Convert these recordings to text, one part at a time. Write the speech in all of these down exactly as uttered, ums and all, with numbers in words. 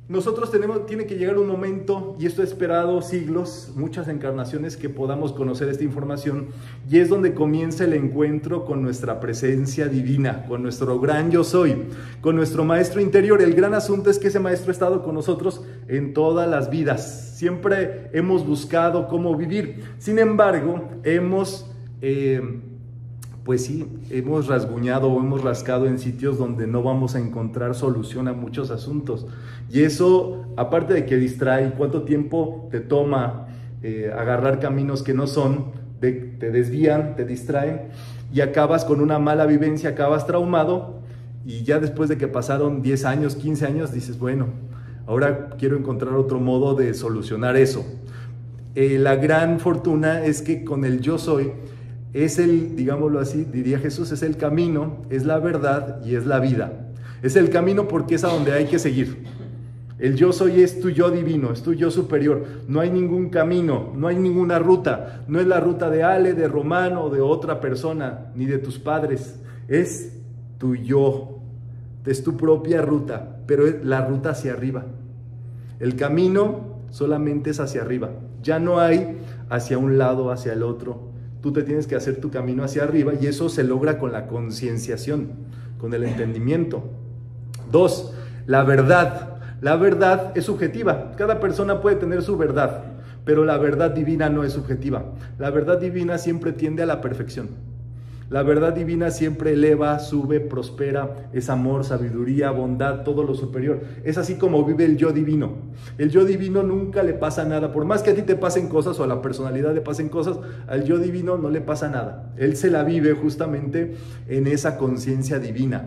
nosotros tenemos, tiene que llegar un momento, y esto he esperado siglos, muchas encarnaciones, que podamos conocer esta información, y es donde comienza el encuentro con nuestra presencia divina, con nuestro gran yo soy, con nuestro maestro interior. El gran asunto es que ese maestro ha estado con nosotros en todas las vidas, siempre hemos buscado cómo vivir, sin embargo, hemos... Eh, pues sí, hemos rasguñado o hemos rascado en sitios donde no vamos a encontrar solución a muchos asuntos. Y eso, aparte de que distrae, cuánto tiempo te toma eh, agarrar caminos que no son, de, te desvían, te distraen, y acabas con una mala vivencia, acabas traumado, y ya después de que pasaron diez años, quince años, dices, bueno, ahora quiero encontrar otro modo de solucionar eso. Eh, la gran fortuna es que con el yo soy, es el, digámoslo así, diría Jesús, es el camino, es la verdad y es la vida. Es el camino porque es a donde hay que seguir. El yo soy es tu yo divino, es tu yo superior. No hay ningún camino, no hay ninguna ruta. No es la ruta de Ale, de Romano, de otra persona, ni de tus padres. Es tu yo, es tu propia ruta, pero es la ruta hacia arriba. El camino solamente es hacia arriba. Ya no hay hacia un lado, hacia el otro. Tú te tienes que hacer tu camino hacia arriba, y eso se logra con la concienciación, con el entendimiento. Dos, la verdad. La verdad es subjetiva. Cada persona puede tener su verdad, pero la verdad divina no es subjetiva. La verdad divina siempre tiende a la perfección. La verdad divina siempre eleva, sube, prospera, es amor, sabiduría, bondad, todo lo superior. Es así como vive el yo divino. El yo divino nunca le pasa nada. Por más que a ti te pasen cosas o a la personalidad le pasen cosas, al yo divino no le pasa nada. Él se la vive justamente en esa conciencia divina.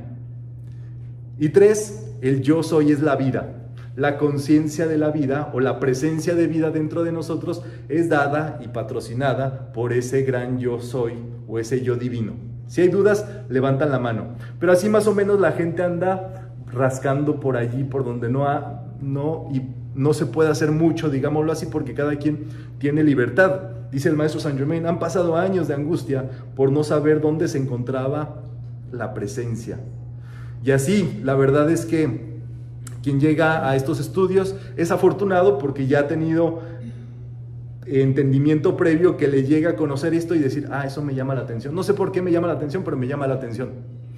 Y tres, el yo soy es la vida. La conciencia de la vida o la presencia de vida dentro de nosotros es dada y patrocinada por ese gran yo soy o ese yo divino. Si hay dudas, levantan la mano. Pero así más o menos la gente anda rascando por allí, por donde no, ha, no, y no se puede hacer mucho, digámoslo así, porque cada quien tiene libertad. Dice el maestro Saint Germain, han pasado años de angustia por no saber dónde se encontraba la presencia. Y así, la verdad es que quien llega a estos estudios es afortunado porque ya ha tenido entendimiento previo que le llega a conocer esto y decir, ah, eso me llama la atención. No sé por qué me llama la atención, pero me llama la atención.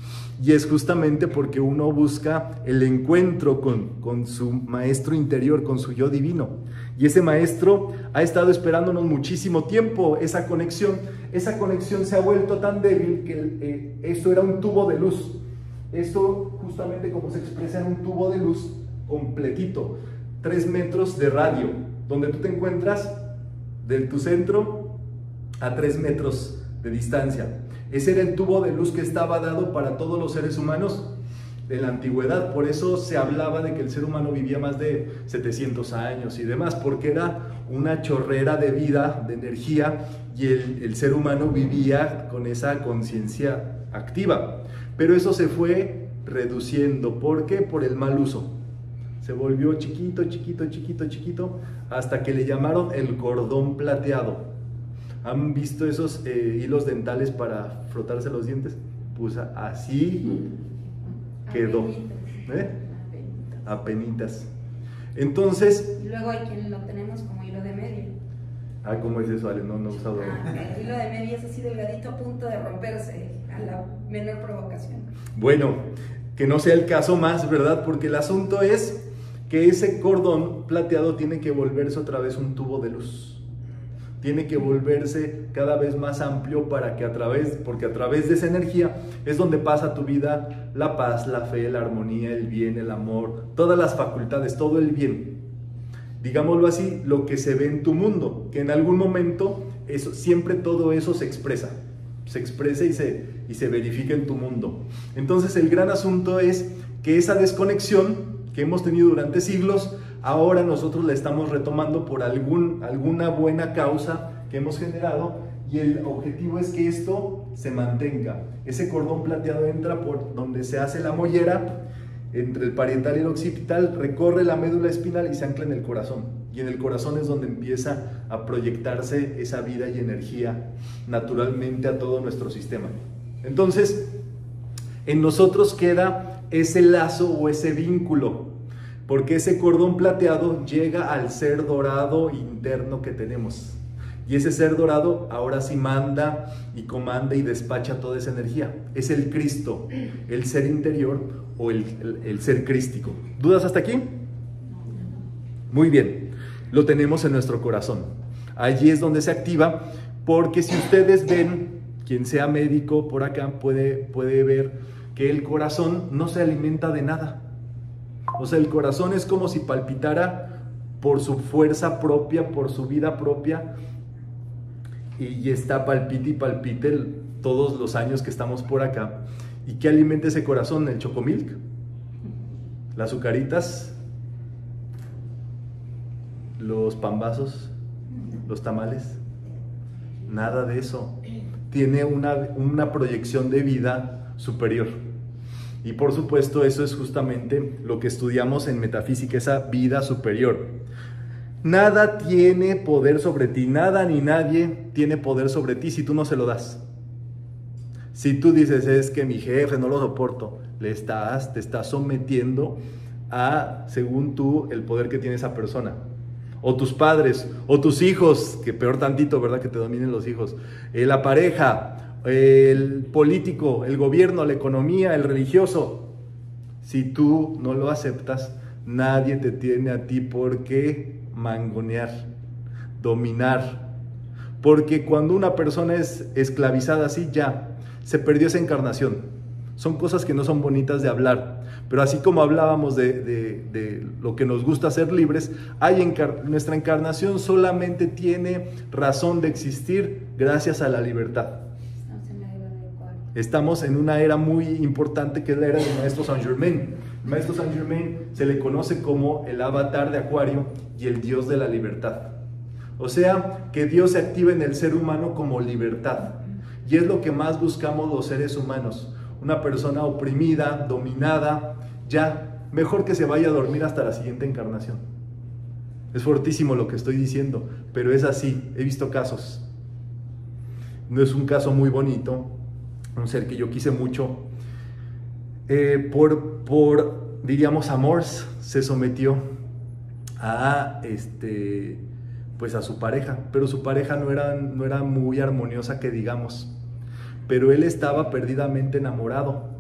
Y es justamente porque uno busca el encuentro con, con su maestro interior, con su yo divino. Y ese maestro ha estado esperándonos muchísimo tiempo, esa conexión. Esa conexión se ha vuelto tan débil que eh, esto era un tubo de luz. Esto justamente como se expresa en un tubo de luz completito, tres metros de radio, donde tú te encuentras de tu centro a tres metros de distancia. Ese era el tubo de luz que estaba dado para todos los seres humanos de la antigüedad. Por eso se hablaba de que el ser humano vivía más de setecientos años y demás, porque era una chorrera de vida, de energía, y el, el ser humano vivía con esa conciencia activa. Pero eso se fue reduciendo. ¿Por qué? Por el mal uso. Se volvió chiquito, chiquito, chiquito, chiquito, hasta que le llamaron el cordón plateado. ¿Han visto esos eh, hilos dentales para frotarse los dientes? Pues así quedó. ¿Eh? Apenitas. Entonces... Y luego hay quien lo tenemos como hilo de medio. Ah, ¿cómo es eso, Ale? No, no he usado. Ah, el hilo de medio es así delgadito a punto de romperse a la menor provocación. Bueno, que no sea el caso más, ¿verdad? Porque el asunto es que ese cordón plateado tiene que volverse otra vez un tubo de luz. Tiene que volverse cada vez más amplio para que a través, porque a través de esa energía es donde pasa tu vida la paz, la fe, la armonía, el bien, el amor, todas las facultades, todo el bien. Digámoslo así, lo que se ve en tu mundo, que en algún momento eso, siempre todo eso se expresa, se expresa y se, y se verifica en tu mundo. Entonces el gran asunto es que esa desconexión que hemos tenido durante siglos, ahora nosotros la estamos retomando por algún, alguna buena causa que hemos generado, y el objetivo es que esto se mantenga. Ese cordón plateado entra por donde se hace la mollera, entre el parietal y el occipital, recorre la médula espinal y se ancla en el corazón. Y en el corazón es donde empieza a proyectarse esa vida y energía naturalmente a todo nuestro sistema. Entonces, en nosotros queda ese lazo o ese vínculo Porque ese cordón plateado llega al ser dorado interno que tenemos. Y ese ser dorado ahora sí manda y comanda y despacha toda esa energía. Es el Cristo, el ser interior o el, el, el ser crístico. ¿Dudas hasta aquí? Muy bien, lo tenemos en nuestro corazón. Allí es donde se activa, porque si ustedes ven, quien sea médico por acá puede, puede ver que el corazón no se alimenta de nada. O sea, el corazón es como si palpitara por su fuerza propia, por su vida propia, y está palpite y palpite todos los años que estamos por acá. ¿Y qué alimenta ese corazón? El chocomilk, las azucaritas, los pambazos, los tamales. Nada de eso. Tiene una, una proyección de vida superior. Y por supuesto eso es justamente lo que estudiamos en metafísica, esa vida superior. Nada tiene poder sobre ti, nada ni nadie tiene poder sobre ti si tú no se lo das. Si tú dices, es que mi jefe no lo soporto, le estás, te estás sometiendo a, según tú, el poder que tiene esa persona. O tus padres, o tus hijos, que peor tantito, ¿verdad? Que te dominen los hijos. Eh, la pareja, el político, el gobierno, la economía, el religioso. Si tú no lo aceptas, nadie te tiene a ti por qué mangonear, dominar. Porque cuando una persona es esclavizada así, ya, se perdió esa encarnación. Son cosas que no son bonitas de hablar. Pero así como hablábamos de, de, de lo que nos gusta ser libres, hay encar nuestra encarnación solamente tiene razón de existir gracias a la libertad. Estamos en una era muy importante que es la era del Maestro Saint Germain. El Maestro Saint Germain se le conoce como el avatar de Acuario y el Dios de la libertad. O sea, que Dios se activa en el ser humano como libertad. Y es lo que más buscamos los seres humanos. Una persona oprimida, dominada, ya, mejor que se vaya a dormir hasta la siguiente encarnación. Es fortísimo lo que estoy diciendo, pero es así, he visto casos. No es un caso muy bonito, un ser que yo quise mucho, eh, por, por, diríamos, amor, se sometió a, este, pues a su pareja, pero su pareja no era, no era muy armoniosa que digamos. Pero él estaba perdidamente enamorado.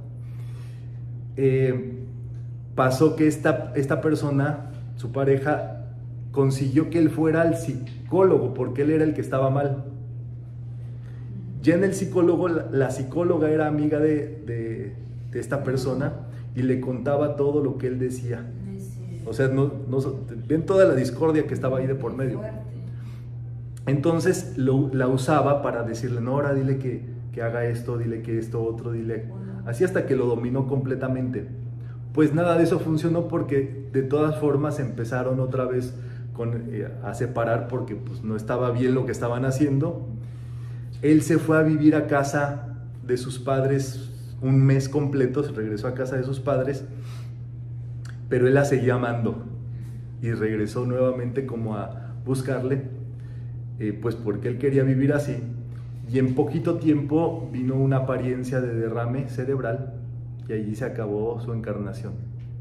Eh, pasó que esta, esta persona, su pareja, consiguió que él fuera al psicólogo porque él era el que estaba mal. Ya en el psicólogo, la, la psicóloga era amiga de, de, de esta persona y le contaba todo lo que él decía. O sea, no, no, ven toda la discordia que estaba ahí de por medio. Entonces lo, la usaba para decirle, no, ahora dile que que haga esto, dile que esto, otro, dile... Así hasta que lo dominó completamente. Pues nada de eso funcionó porque de todas formas empezaron otra vez con, eh, a separar porque pues, no estaba bien lo que estaban haciendo. Él se fue a vivir a casa de sus padres un mes completo, se regresó a casa de sus padres, pero él la seguía amando y regresó nuevamente como a buscarle, eh, pues porque él quería vivir así. Y en poquito tiempo vino una apariencia de derrame cerebral y allí se acabó su encarnación.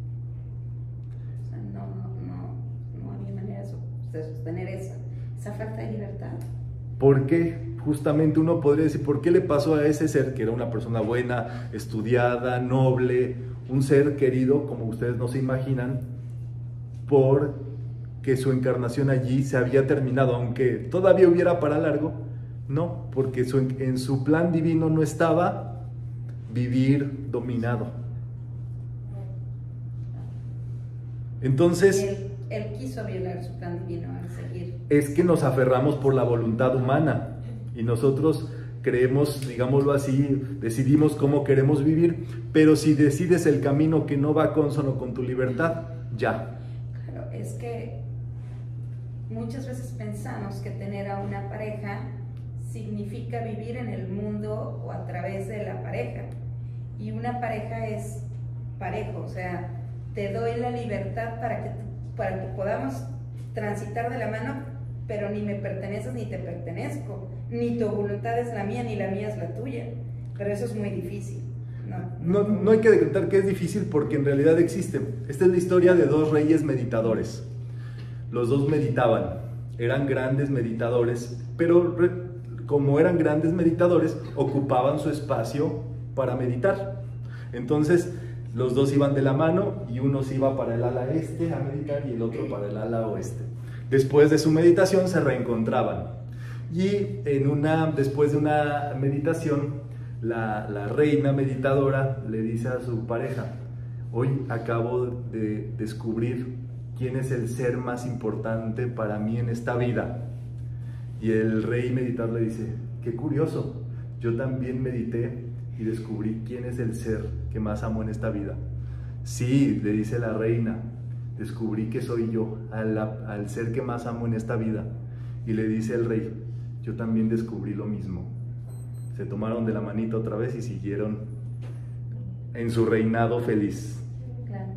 O sea, no, no, no había manera de sostener esa, esa falta de libertad. ¿Por qué? Justamente uno podría decir, ¿por qué le pasó a ese ser que era una persona buena, estudiada, noble, un ser querido, como ustedes no se imaginan, porque su encarnación allí se había terminado, aunque todavía hubiera para largo? No, porque su, en su plan divino no estaba vivir dominado. Entonces, él, él quiso violar su plan divino al seguir. Es que nos aferramos por la voluntad humana y nosotros creemos, digámoslo así, decidimos cómo queremos vivir, pero si decides el camino que no va consono con tu libertad, ya. Claro, es que muchas veces pensamos que tener a una pareja significa vivir en el mundo o a través de la pareja, y una pareja es parejo, o sea, te doy la libertad para que, para que podamos transitar de la mano, pero ni me perteneces ni te pertenezco, ni tu voluntad es la mía ni la mía es la tuya, pero eso es muy difícil. No, no hay que decretar que es difícil porque en realidad existe. Esta es la historia de dos reyes meditadores. Los dos meditaban, eran grandes meditadores, pero como eran grandes meditadores, ocupaban su espacio para meditar. Entonces, los dos iban de la mano y uno se iba para el ala este a meditar y el otro para el ala oeste. Después de su meditación se reencontraban. Y en una, después de una meditación, La, la reina meditadora le dice a su pareja: hoy acabo de descubrir quién es el ser más importante para mí en esta vida. Y el rey meditador le dice: qué curioso, yo también medité y descubrí quién es el ser que más amo en esta vida. Sí, le dice la reina, descubrí que soy yo, al, al ser que más amo en esta vida. Y le dice el rey: yo también descubrí lo mismo. Se tomaron de la manita otra vez y siguieron en su reinado feliz. Claro.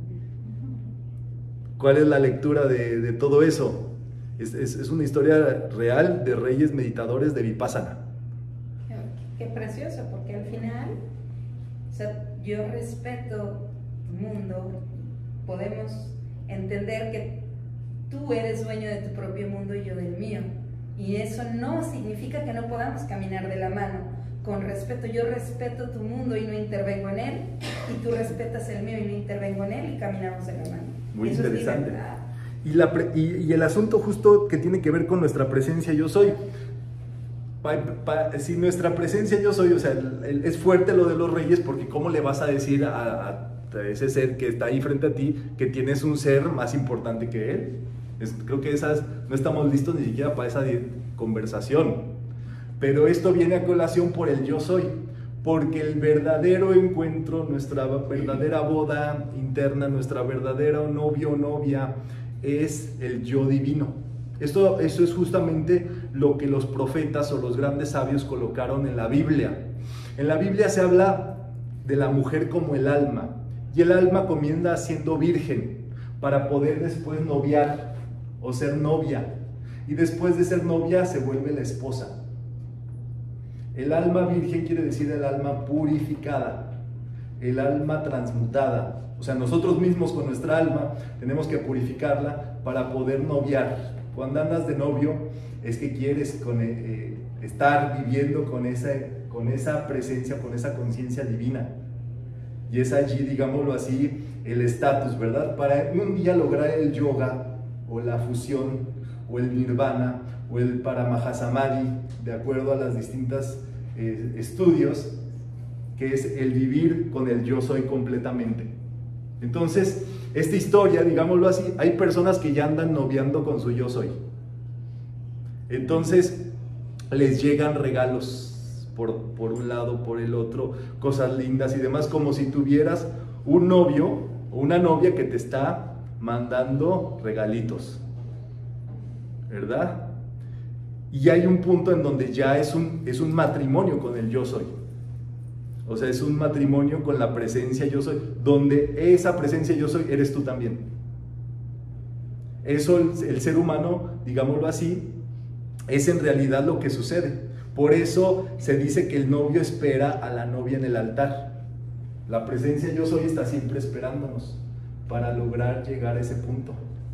¿Cuál es la lectura de, de todo eso? Es, es, es una historia real de reyes meditadores de Vipassana. Qué, qué precioso, porque al final, o sea, yo respeto tu mundo, podemos entender que tú eres dueño de tu propio mundo y yo del mío. Y eso no significa que no podamos caminar de la mano. Con respeto, yo respeto tu mundo y no intervengo en él, y tú respetas el mío y no intervengo en él, y caminamos de la mano. Muy eso interesante. Es y, la pre y, y el asunto justo que tiene que ver con nuestra presencia yo soy. Pa, pa, si nuestra presencia yo soy, o sea, el, el, es fuerte lo de los reyes, porque ¿cómo le vas a decir a, a ese ser que está ahí frente a ti que tienes un ser más importante que él? Es, creo que esas, no estamos listos ni siquiera para esa conversación. Pero esto viene a colación por el yo soy, porque el verdadero encuentro, nuestra verdadera boda interna, nuestra verdadera novio o novia es el yo divino. Esto, eso es justamente lo que los profetas o los grandes sabios colocaron en la Biblia. En la Biblia se habla de la mujer como el alma, y el alma comienza siendo virgen para poder después noviar o ser novia, y después de ser novia se vuelve la esposa. El alma virgen quiere decir el alma purificada, el alma transmutada. O sea, nosotros mismos con nuestra alma tenemos que purificarla para poder noviar. Cuando andas de novio es que quieres con, eh, estar viviendo con esa, con esa presencia, con esa conciencia divina. Y es allí, digámoslo así, el estatus, ¿verdad? Para un día lograr el yoga, o la fusión, o el nirvana, o el paramahasamadhi, de acuerdo a los distintos eh, estudios, que es el vivir con el yo soy completamente. Entonces, esta historia, digámoslo así, hay personas que ya andan noviando con su yo soy. Entonces, les llegan regalos por, por un lado, por el otro, cosas lindas y demás, como si tuvieras un novio o una novia que te está mandando regalitos, ¿verdad? Y hay un punto en donde ya es un, es un matrimonio con el yo soy. O sea, es un matrimonio con la presencia yo soy, donde esa presencia yo soy eres tú también. Eso, el, el ser humano, digámoslo así, es en realidad lo que sucede. Por eso se dice que el novio espera a la novia en el altar. La presencia yo soy está siempre esperándonos para lograr llegar a ese punto.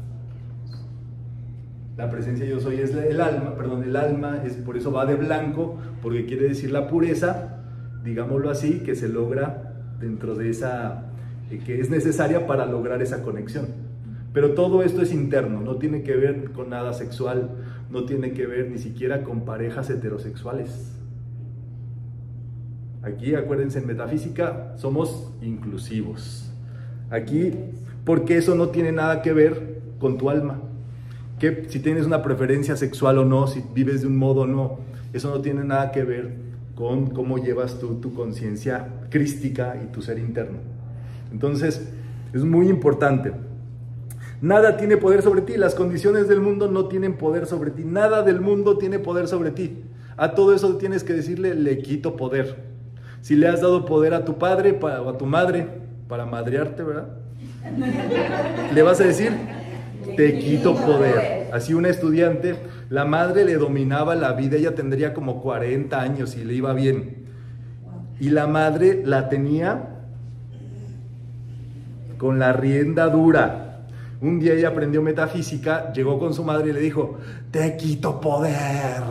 La presencia yo soy es el alma, perdón, el alma es, por eso va de blanco, porque quiere decir la pureza, digámoslo así, que se logra dentro de esa, eh, que es necesaria para lograr esa conexión. Pero todo esto es interno, no tiene que ver con nada sexual, no tiene que ver ni siquiera con parejas heterosexuales. Aquí, acuérdense, en metafísica somos inclusivos. Aquí, porque eso no tiene nada que ver con tu alma. Que si tienes una preferencia sexual o no, si vives de un modo o no, eso no tiene nada que ver con cómo llevas tú tu conciencia crística y tu ser interno. Entonces, es muy importante. Nada tiene poder sobre ti, las condiciones del mundo no tienen poder sobre ti, nada del mundo tiene poder sobre ti. A todo eso tienes que decirle, le quito poder. Si le has dado poder a tu padre o a tu madre para madrearte, ¿verdad? Le vas a decir, te quito poder. Así una estudiante, la madre le dominaba la vida, ella tendría como cuarenta años y le iba bien. Y la madre la tenía con la rienda dura. Un día ella aprendió metafísica, llegó con su madre y le dijo, te quito poder.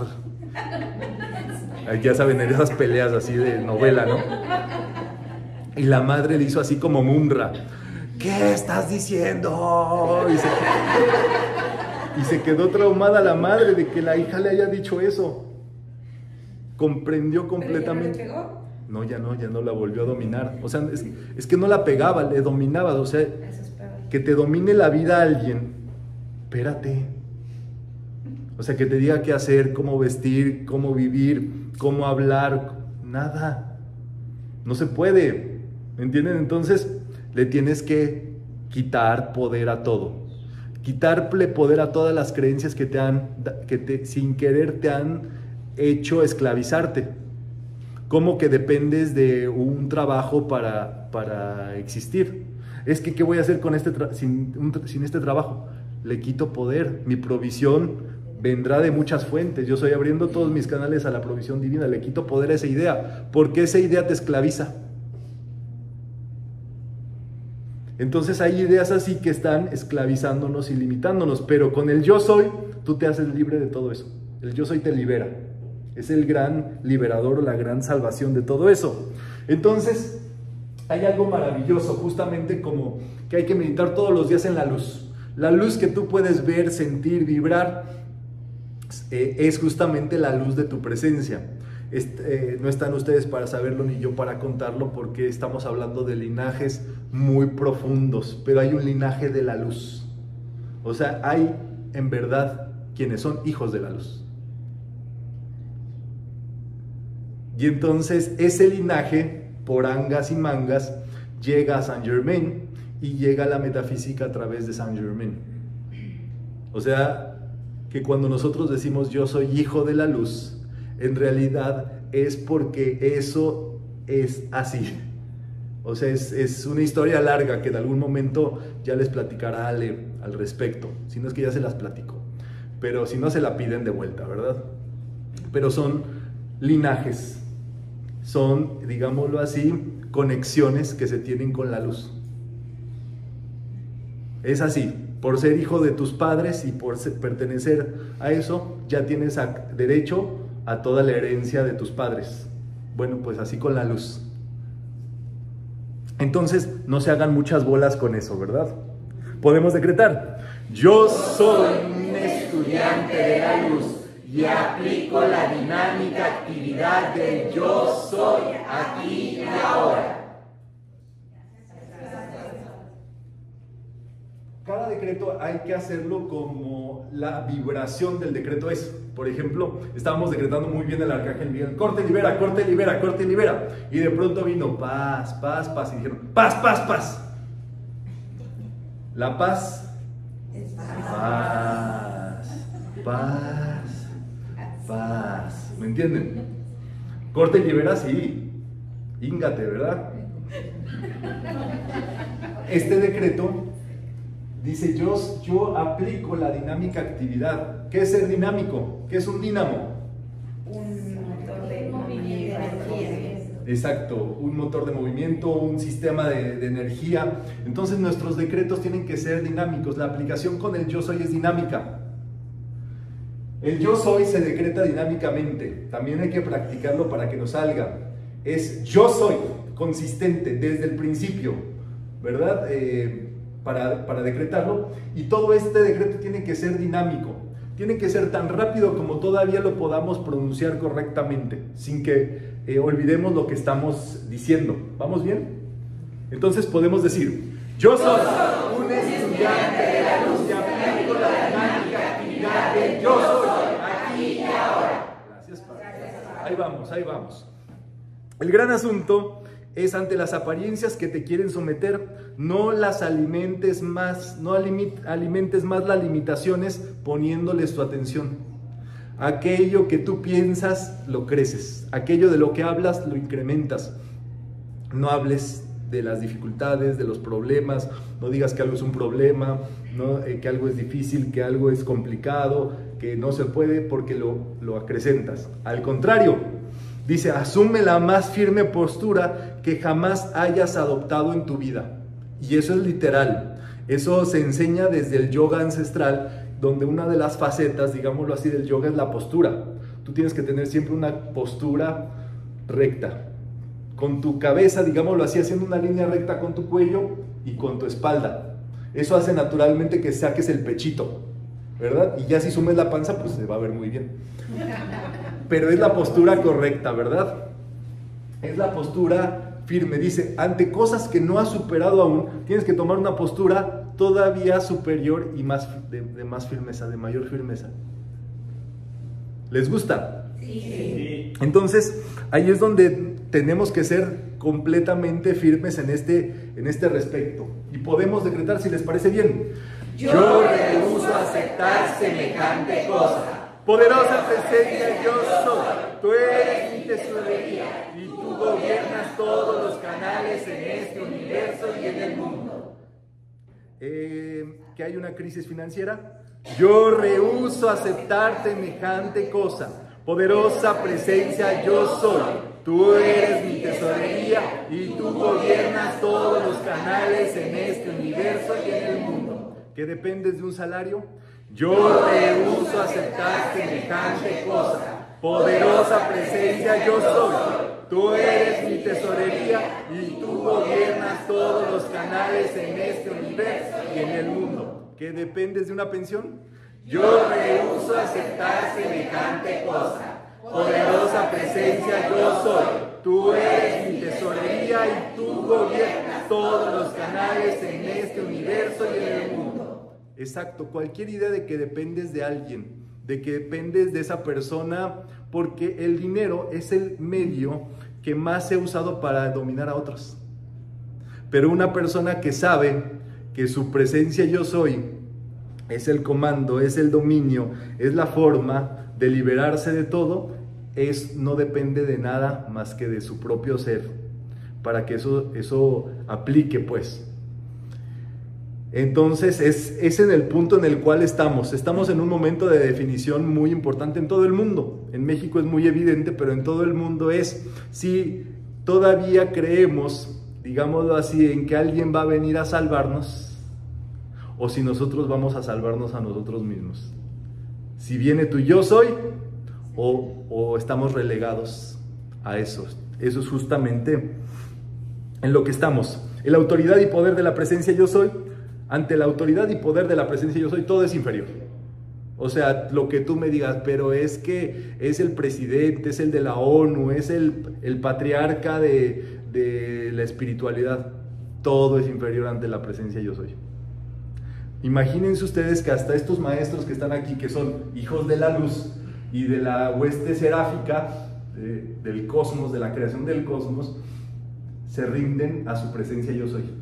Ya saben, en esas peleas así de novela, ¿no? Y la madre le hizo así como Munra. ¿Qué estás diciendo? Y se, y se quedó traumada la madre de que la hija le haya dicho eso. Comprendió completamente. ¿Pero ya no le pegó? No, ya no, ya no la volvió a dominar. O sea, es, es que no la pegaba, le dominaba. O sea, que te domine la vida alguien, espérate. O sea, que te diga qué hacer, cómo vestir, cómo vivir, cómo hablar, nada. No se puede, ¿me entienden? Entonces, le tienes que quitar poder a todo. Quitarle poder a todas las creencias que te han, que te, sin querer te han hecho esclavizarte. Como que dependes de un trabajo para, para existir. Es que, ¿qué voy a hacer con este sin, un, sin este trabajo? Le quito poder. Mi provisión vendrá de muchas fuentes. Yo estoy abriendo todos mis canales a la provisión divina. Le quito poder a esa idea. Porque esa idea te esclaviza. Entonces hay ideas así que están esclavizándonos y limitándonos. Pero con el yo soy, tú te haces libre de todo eso. El yo soy te libera. Es el gran liberador o la gran salvación de todo eso. Entonces, hay algo maravilloso, justamente como que hay que meditar todos los días en la luz. La luz que tú puedes ver, sentir, vibrar, eh, es justamente la luz de tu presencia. Este, eh, no están ustedes para saberlo ni yo para contarlo, porque estamos hablando de linajes muy profundos, pero hay un linaje de la luz. O sea, hay en verdad quienes son hijos de la luz. Y entonces ese linaje, por angas y mangas, llega a Saint Germain y llega a la metafísica a través de Saint Germain. O sea, que cuando nosotros decimos yo soy hijo de la luz, en realidad es porque eso es así. O sea, es, es una historia larga que de algún momento ya les platicará Ale al respecto. Si no es que ya se las platico. Pero si no, se la piden de vuelta, ¿verdad? Pero son linajes. Son, digámoslo así, conexiones que se tienen con la luz. Es así, por ser hijo de tus padres y por ser, pertenecer a eso, ya tienes a, derecho a toda la herencia de tus padres. Bueno, pues así con la luz. Entonces, no se hagan muchas bolas con eso, ¿verdad? Podemos decretar: yo soy un estudiante de la luz y aplico la dinámica actividad del yo soy aquí y ahora. Cada decreto hay que hacerlo como la vibración del decreto es. Por ejemplo, estábamos decretando muy bien el arcángel Miguel: corte, libera, corte, libera, corte, libera. Y de pronto vino paz, paz, paz. Y dijeron: paz, paz, paz. La paz, paz, paz. Paz, ¿me entienden? Corte y libera, sí. Íngate, ¿verdad? Este decreto dice: yo, yo aplico la dinámica actividad. ¿Qué es ser dinámico? ¿Qué es un dínamo? Un motor de movimiento, energía. Exacto, un motor de movimiento, un sistema de, de energía. Entonces nuestros decretos tienen que ser dinámicos. La aplicación con el yo soy es dinámica. El yo soy se decreta dinámicamente, también hay que practicarlo para que nos salga. Es yo soy, consistente desde el principio, ¿verdad? Eh, para, para decretarlo. Y todo este decreto tiene que ser dinámico, tiene que ser tan rápido como todavía lo podamos pronunciar correctamente, sin que eh, olvidemos lo que estamos diciendo. ¿Vamos bien? Entonces podemos decir: yo soy un estudiante de la luz y aplico la dinámica actividad del yo soy. Ahí vamos, ahí vamos. El gran asunto es, ante las apariencias que te quieren someter, no las alimentes más, no alimentes más las limitaciones poniéndoles tu atención. Aquello que tú piensas, lo creces. Aquello de lo que hablas, lo incrementas. No hables de las dificultades, de los problemas, no digas que algo es un problema, ¿no? eh, que algo es difícil, que algo es complicado, que no se puede, porque lo, lo acrecentas. Al contrario, Dice, asume la más firme postura que jamás hayas adoptado en tu vida. Y eso es literal. Eso se enseña desde el yoga ancestral, donde una de las facetas, digámoslo así, del yoga es la postura. Tú tienes que tener siempre una postura recta. Con tu cabeza, digámoslo así, haciendo una línea recta con tu cuello y con tu espalda. Eso hace naturalmente que saques el pechito, ¿verdad? Y ya si sumes la panza, pues se va a ver muy bien. Pero es la postura correcta, ¿verdad? Es la postura firme. Dice, ante cosas que no has superado aún, tienes que tomar una postura todavía superior y más de, de más firmeza, de mayor firmeza. ¿Les gusta? Sí. Entonces, ahí es donde tenemos que ser completamente firmes en este, en este respecto. Y podemos decretar, si les parece bien. Yo rehúso aceptar semejante cosa. Poderosa presencia, yo soy. Tú eres mi tesorería y tú gobiernas todos los canales en este universo y en el mundo. Eh, ¿Que hay una crisis financiera? Yo rehúso aceptar semejante cosa. Poderosa presencia, yo soy. Tú eres mi tesorería y tú gobiernas todos los canales en este universo y en el mundo. ¿Que dependes de un salario? Yo rehúso aceptar semejante cosa. Poderosa presencia, yo soy. Tú eres mi tesorería y tú gobiernas todos los canales en este universo y en el mundo. ¿Que dependes de una pensión? Yo rehúso aceptar semejante cosa. Poderosa presencia, yo soy. Tú eres mi tesorería y tú gobiernas todos los canales en este universo y en el mundo. Exacto, cualquier idea de que dependes de alguien, de que dependes de esa persona, porque el dinero es el medio que más se ha usado para dominar a otros. Pero una persona que sabe que su presencia yo soy es el comando, es el dominio, es la forma de liberarse de todo, es, no depende de nada más que de su propio ser, para que eso, eso aplique pues. Entonces es, es en el punto en el cual estamos. Estamos en un momento de definición muy importante en todo el mundo. En México es muy evidente, pero en todo el mundo es si todavía creemos, digámoslo así, en que alguien va a venir a salvarnos o si nosotros vamos a salvarnos a nosotros mismos. Si viene tu yo soy o, o estamos relegados a eso. Eso es justamente en lo que estamos. En la autoridad y poder de la presencia yo soy. Ante la autoridad y poder de la presencia yo soy, todo es inferior. O sea, lo que tú me digas, pero es que es el presidente, es el de la ONU, es el, el patriarca de, de la espiritualidad. Todo es inferior ante la presencia yo soy. Imagínense ustedes que hasta estos maestros que están aquí, que son hijos de la luz y de la hueste seráfica, de, del cosmos, de la creación del cosmos, se rinden a su presencia yo soy.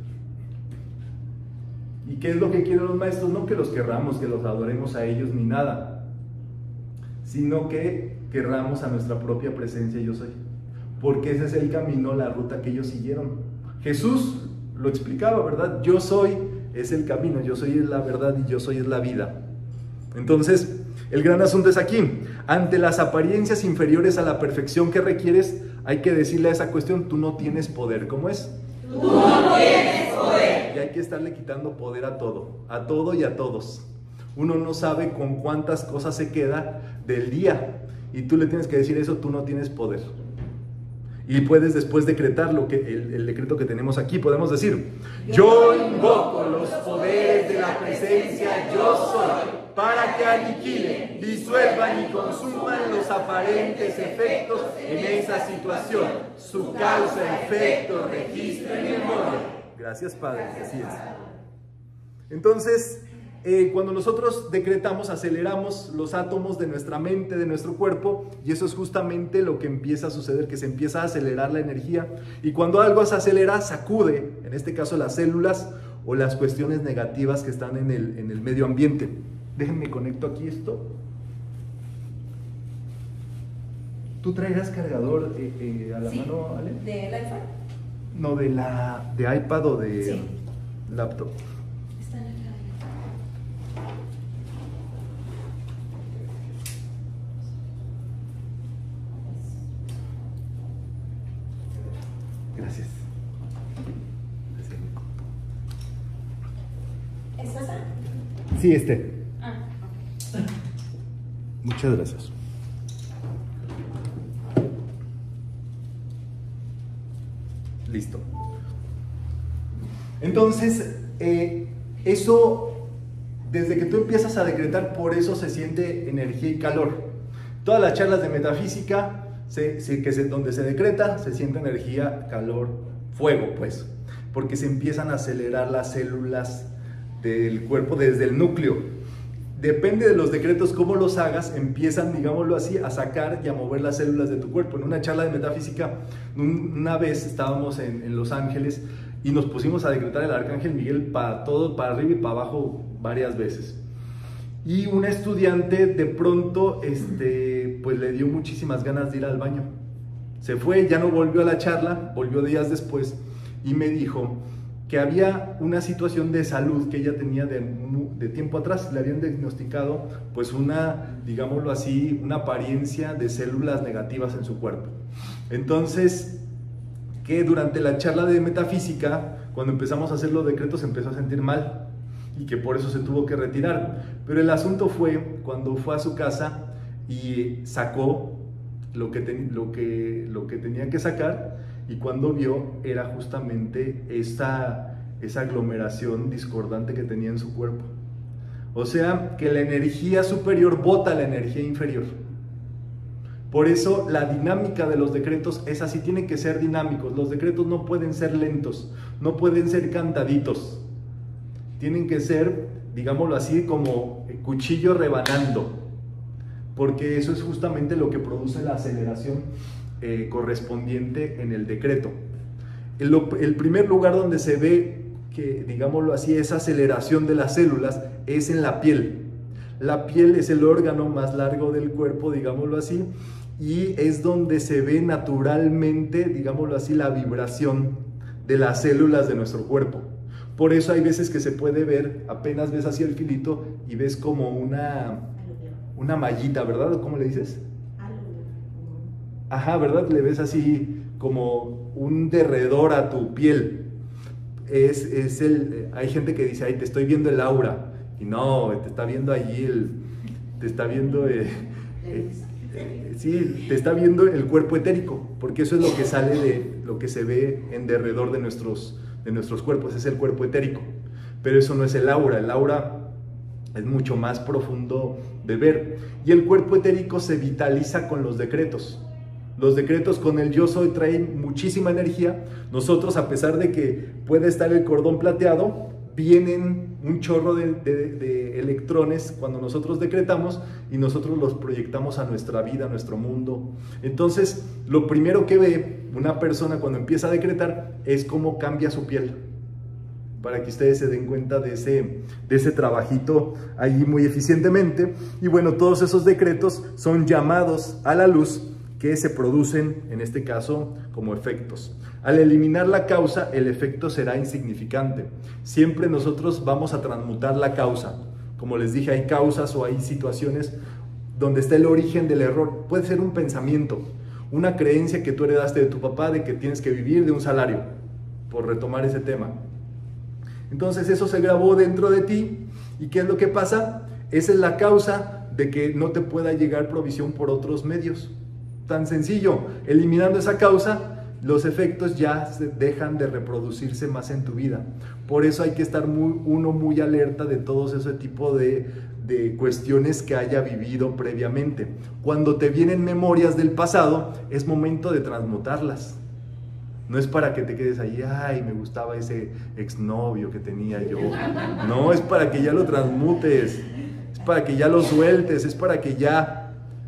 ¿Y qué es lo que quieren los maestros? No que los querramos, que los adoremos a ellos ni nada, sino que querramos a nuestra propia presencia yo soy, porque ese es el camino, la ruta que ellos siguieron. Jesús lo explicaba, ¿verdad? Yo soy es el camino, yo soy es la verdad y yo soy es la vida. Entonces, el gran asunto es aquí. Ante las apariencias inferiores a la perfección que requieres, hay que decirle a esa cuestión, tú no tienes poder. ¿Cómo es? Tú no tienes poder. Y hay que estarle quitando poder a todo, a todo y a todos. Uno no sabe con cuántas cosas se queda del día y tú le tienes que decir eso, tú no tienes poder. Y puedes después decretar lo que, el, el decreto que tenemos aquí, podemos decir, yo invoco los poderes de la presencia yo soy para que aniquilen, disuelvan y consuman los aparentes efectos en esa situación, su causa, efecto, registro y memoria. Gracias, Padre, así es. Entonces, eh, cuando nosotros decretamos, aceleramos los átomos de nuestra mente, de nuestro cuerpo, y eso es justamente lo que empieza a suceder, que se empieza a acelerar la energía, y cuando algo se acelera, sacude, en este caso las células o las cuestiones negativas que están en el, en el medio ambiente. Déjenme conecto aquí esto. ¿Tú traerás cargador eh, eh, a la sí, mano, Ale? ¿Del iPhone? No, de la de iPad o de sí. laptop. Está en el Gracias. ¿Es esa? Sí, este. Ah, ok. Muchas gracias. Listo. Entonces, eh, eso, desde que tú empiezas a decretar, por eso se siente energía y calor. Todas las charlas de metafísica, se, se, que se, donde se decreta, se siente energía, calor, fuego, pues, porque se empiezan a acelerar las células del cuerpo desde el núcleo. Depende de los decretos, cómo los hagas, empiezan, digámoslo así, a sacar y a mover las células de tu cuerpo. En una charla de metafísica, un, una vez estábamos en, en Los Ángeles y nos pusimos a decretar el Arcángel Miguel para todo, para arriba y para abajo varias veces. Y una estudiante de pronto, este, pues le dio muchísimas ganas de ir al baño. Se fue, ya no volvió a la charla, volvió días después y me dijo que había una situación de salud que ella tenía de, de tiempo atrás. Le habían diagnosticado pues una, digámoslo así, una apariencia de células negativas en su cuerpo. Entonces, que durante la charla de metafísica, cuando empezamos a hacer los decretos, se empezó a sentir mal y que por eso se tuvo que retirar. Pero el asunto fue cuando fue a su casa y sacó lo que, ten, lo que, lo que tenía que sacar, y cuando vio era justamente esa, esa aglomeración discordante que tenía en su cuerpo. O sea, que la energía superior bota la energía inferior. Por eso la dinámica de los decretos es así, tienen que ser dinámicos. Los decretos no pueden ser lentos, no pueden ser cantaditos. Tienen que ser, digámoslo así, como cuchillo rebanando, porque eso es justamente lo que produce la aceleración eh, correspondiente en el decreto. El, el primer lugar donde se ve que, digámoslo así, esa aceleración de las células es en la piel. La piel es el órgano más largo del cuerpo, digámoslo así, y es donde se ve naturalmente, digámoslo así, la vibración de las células de nuestro cuerpo. Por eso hay veces que se puede ver, apenas ves así el filito y ves como una, una mallita, ¿verdad? ¿Cómo le dices? Ajá, ¿verdad? Le ves así como un derredor a tu piel. Es, es el, hay gente que dice, ay, te estoy viendo el aura. Y no, te está viendo allí el, te está viendo, eh, eh, eh, sí, te está viendo el cuerpo etérico, porque eso es lo que sale de, lo que se ve en derredor de nuestros, de nuestros cuerpos, es el cuerpo etérico. Pero eso no es el aura, el aura es mucho más profundo de ver. Y el cuerpo etérico se vitaliza con los decretos. Los decretos con el yo soy traen muchísima energía. Nosotros, a pesar de que puede estar el cordón plateado, vienen un chorro de, de, de electrones cuando nosotros decretamos y nosotros los proyectamos a nuestra vida, a nuestro mundo. Entonces, lo primero que ve una persona cuando empieza a decretar es cómo cambia su piel, para que ustedes se den cuenta de ese, de ese trabajito ahí muy eficientemente. Y bueno, todos esos decretos son llamados a la luz que se producen, en este caso, como efectos. Al eliminar la causa, el efecto será insignificante. Siempre nosotros vamos a transmutar la causa. Como les dije, hay causas o hay situaciones donde está el origen del error. Puede ser un pensamiento, una creencia que tú heredaste de tu papá de que tienes que vivir de un salario, por retomar ese tema. Entonces eso se grabó dentro de ti. ¿Y qué es lo que pasa? Esa es la causa de que no te pueda llegar provisión por otros medios. Tan sencillo, eliminando esa causa, los efectos ya se dejan de reproducirse más en tu vida. Por eso hay que estar muy, uno muy alerta de todos ese tipo de, de cuestiones que haya vivido previamente. Cuando te vienen memorias del pasado, es momento de transmutarlas. No es para que te quedes ahí, ay, me gustaba ese exnovio que tenía yo. No, es para que ya lo transmutes, es para que ya lo sueltes, es para que ya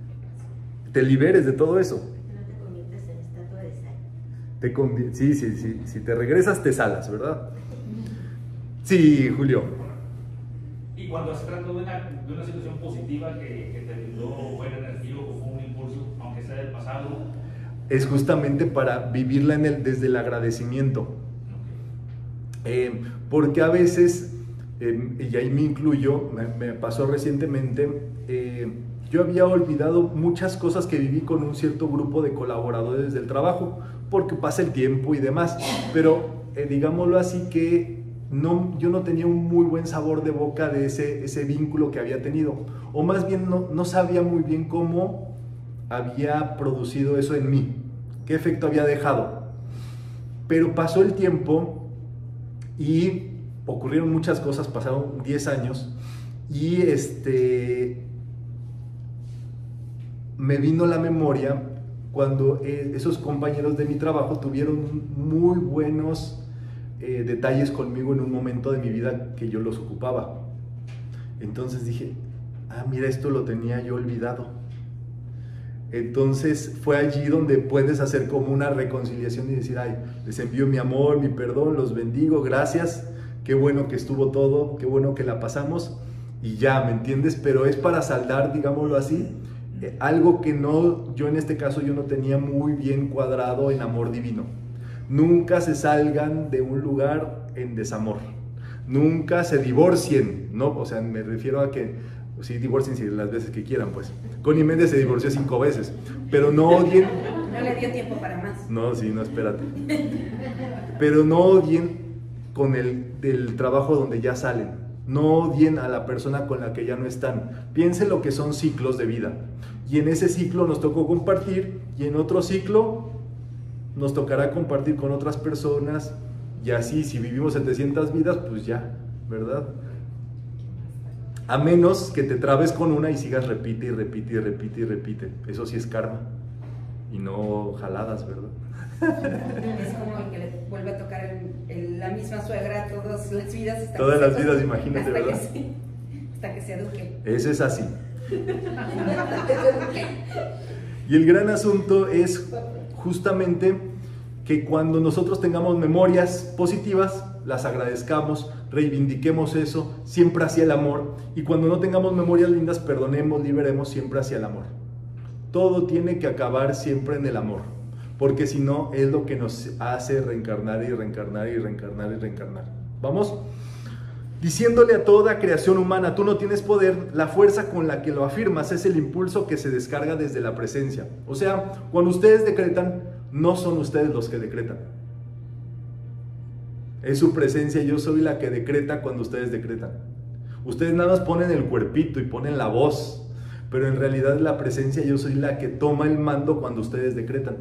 te liberes de todo eso. No te conviertes en estatua de sal. Te convi- sí, sí, sí, si te regresas te salas, ¿verdad? Sí, Julio. Y cuando se trata de una, de una situación positiva que, que te brindó buena energía o fue un impulso, aunque sea del pasado, Es justamente para vivirla en el, desde el agradecimiento. Eh, porque a veces eh, y ahí me incluyo, me, me pasó recientemente, eh, yo había olvidado muchas cosas que viví con un cierto grupo de colaboradores del trabajo, porque pasa el tiempo y demás, pero eh, digámoslo así que no, yo no tenía un muy buen sabor de boca de ese, ese vínculo que había tenido, o más bien no, no sabía muy bien cómo había producido eso en mí, qué efecto había dejado. Pero pasó el tiempo y ocurrieron muchas cosas, pasaron diez años y este, me vino la memoria cuando eh, esos compañeros de mi trabajo tuvieron muy buenos eh, detalles conmigo en un momento de mi vida que yo los ocupaba. Entonces dije, ah, mira, esto lo tenía yo olvidado. Entonces fue allí donde puedes hacer como una reconciliación y decir, ay, les envío mi amor, mi perdón, los bendigo, gracias, qué bueno que estuvo todo, qué bueno que la pasamos y ya, ¿me entiendes? Pero es para saldar, digámoslo así, eh, algo que no, yo en este caso yo no tenía muy bien cuadrado en amor divino. Nunca se salgan de un lugar en desamor, nunca se divorcien, ¿no? O sea, me refiero a que sí, divorciense las veces que quieran, pues. Connie Méndez se divorció cinco veces, pero no odien... No le dio tiempo para más. No, sí, no, espérate. Pero no odien con el del trabajo donde ya salen. No odien a la persona con la que ya no están. Piensen lo que son ciclos de vida. Y en ese ciclo nos tocó compartir, y en otro ciclo nos tocará compartir con otras personas, y así, si vivimos setecientas vidas, pues ya, ¿verdad? A menos que te trabes con una y sigas repite y repite y repite y repite. Eso sí es karma. Y no jaladas, ¿verdad? Es como el que le vuelve a tocar el, el, la misma suegra todas las vidas. Hasta todas las se, vidas, imagínate, hasta ¿verdad? Que se, hasta que se eduque. Ese es así. Y el gran asunto es justamente que cuando nosotros tengamos memorias positivas, las agradezcamos, reivindiquemos eso, siempre hacia el amor, y cuando no tengamos memorias lindas, perdonemos, liberemos siempre hacia el amor. Todo tiene que acabar siempre en el amor, porque si no es lo que nos hace reencarnar y reencarnar y reencarnar y reencarnar. ¿Vamos? Diciéndole a toda creación humana, tú no tienes poder, la fuerza con la que lo afirmas es el impulso que se descarga desde la presencia. O sea, cuando ustedes decretan, no son ustedes los que decretan. Es su presencia, yo soy la que decreta cuando ustedes decretan. Ustedes nada más ponen el cuerpito y ponen la voz, pero en realidad la presencia yo soy la que toma el mando cuando ustedes decretan.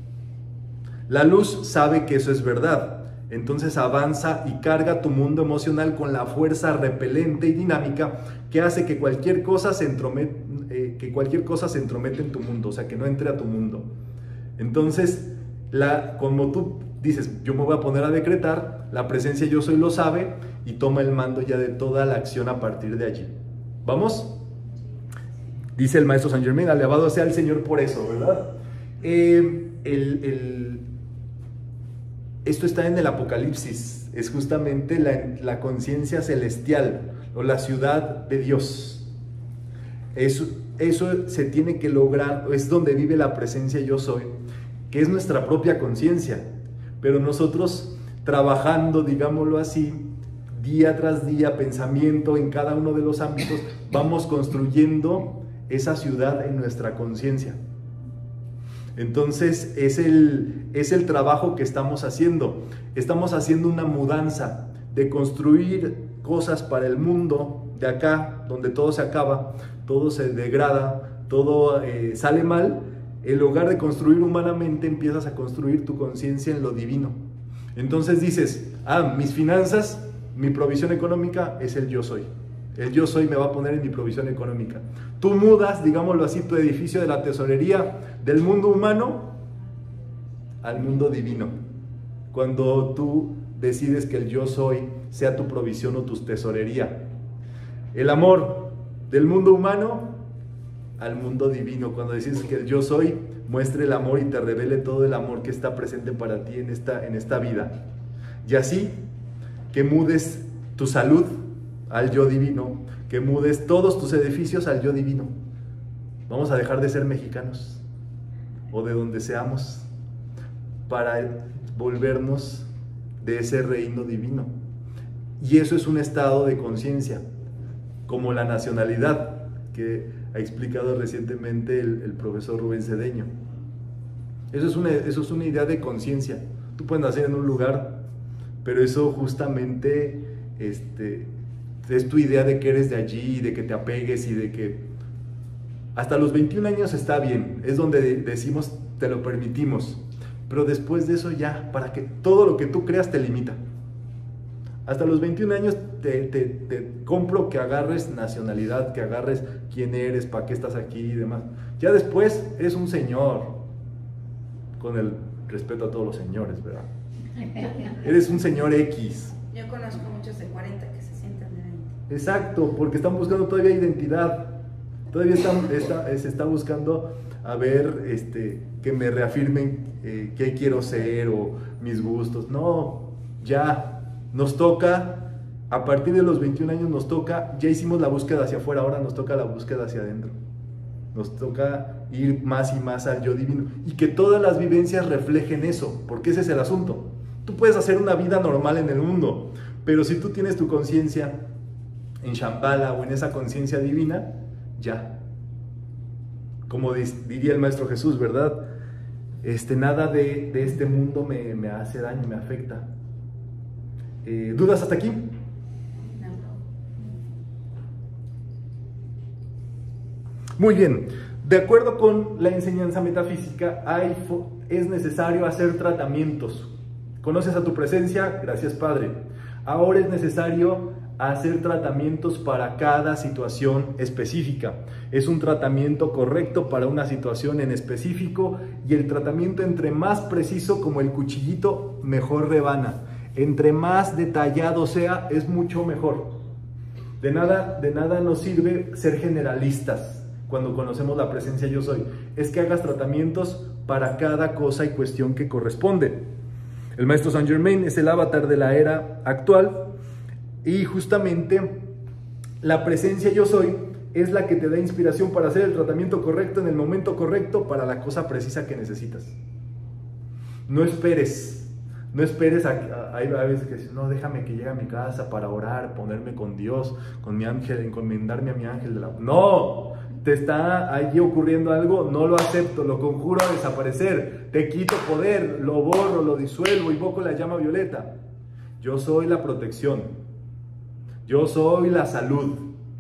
La luz sabe que eso es verdad, entonces avanza y carga tu mundo emocional con la fuerza repelente y dinámica que hace que cualquier cosa se entromete, eh, que cualquier cosa se entromete en tu mundo, o sea, que no entre a tu mundo. Entonces, la, como tú dices, yo me voy a poner a decretar, la presencia yo soy lo sabe y toma el mando ya de toda la acción a partir de allí. ¿Vamos? Dice el maestro Saint Germain, alabado sea el Señor por eso, ¿verdad? Eh, el, el, esto está en el Apocalipsis, es justamente la, la conciencia celestial o la ciudad de Dios. Eso, eso se tiene que lograr, es donde vive la presencia yo soy, que es nuestra propia conciencia. Pero nosotros trabajando, digámoslo así, día tras día, pensamiento en cada uno de los ámbitos, vamos construyendo esa ciudad en nuestra conciencia. Entonces es el, es el trabajo que estamos haciendo. Estamos haciendo una mudanza de construir cosas para el mundo de acá, donde todo se acaba, todo se degrada, todo eh, sale mal. En lugar de construir humanamente, empiezas a construir tu conciencia en lo divino. Entonces dices, ah, mis finanzas, mi provisión económica es el yo soy. El yo soy me va a poner en mi provisión económica. Tú mudas, digámoslo así, tu edificio de la tesorería del mundo humano al mundo divino. Cuando tú decides que el yo soy sea tu provisión o tu tesorería. El amor del mundo humano al mundo divino, cuando decides que el yo soy muestre el amor y te revele todo el amor que está presente para ti en esta, en esta vida. Y así, que mudes tu salud al yo divino, que mudes todos tus edificios al yo divino. Vamos a dejar de ser mexicanos, o de donde seamos, para volvernos de ese reino divino. Y eso es un estado de conciencia, como la nacionalidad, que ha explicado recientemente el, el profesor Rubén Cedeño. Eso es una, eso es una idea de conciencia. Tú puedes nacer en un lugar, pero eso justamente este, es tu idea de que eres de allí, de que te apegues y de que hasta los veintiún años está bien, es donde decimos te lo permitimos, pero después de eso ya, para que todo lo que tú creas te limita. Hasta los veintiún años te, te, te compro que agarres nacionalidad, que agarres quién eres, para qué estás aquí y demás. Ya después eres un señor, con el respeto a todos los señores, ¿verdad? Eres un señor X. Yo conozco muchos de cuarenta que se sientan de veinte. Exacto, porque están buscando todavía identidad. Todavía están, está, se está buscando a ver este, que me reafirmen eh, qué quiero ser o mis gustos. No, ya nos toca, a partir de los veintiún años nos toca, ya hicimos la búsqueda hacia afuera, ahora nos toca la búsqueda hacia adentro. Nos toca ir más y más al yo divino y que todas las vivencias reflejen eso, porque ese es el asunto. Tú puedes hacer una vida normal en el mundo, pero si tú tienes tu conciencia en Shambhala o en esa conciencia divina, ya. Como diría el Maestro Jesús, ¿verdad? Este, nada de, de este mundo me, me hace daño, me afecta. Eh, ¿Dudas hasta aquí? Muy bien, de acuerdo con la enseñanza metafísica, hay, es necesario hacer tratamientos. ¿Conoces a tu presencia? Gracias, Padre. Ahora es necesario hacer tratamientos para cada situación específica. Es un tratamiento correcto para una situación en específico y el tratamiento entre más preciso como el cuchillito, mejor rebana. Entre más detallado sea, es mucho mejor. De nada, de nada nos sirve ser generalistas cuando conocemos la presencia yo soy. Es que hagas tratamientos para cada cosa y cuestión que corresponde. El Maestro Saint Germain es el avatar de la era actual y justamente la presencia yo soy es la que te da inspiración para hacer el tratamiento correcto en el momento correcto para la cosa precisa que necesitas. No esperes, no esperes, a, a, hay a veces que dicen, no, déjame que llegue a mi casa para orar, ponerme con Dios, con mi ángel, encomendarme a mi ángel de la... No, te está allí ocurriendo algo, no lo acepto, lo conjuro a desaparecer, te quito poder, lo borro, lo disuelvo, invoco la llama violeta. Yo soy la protección, yo soy la salud.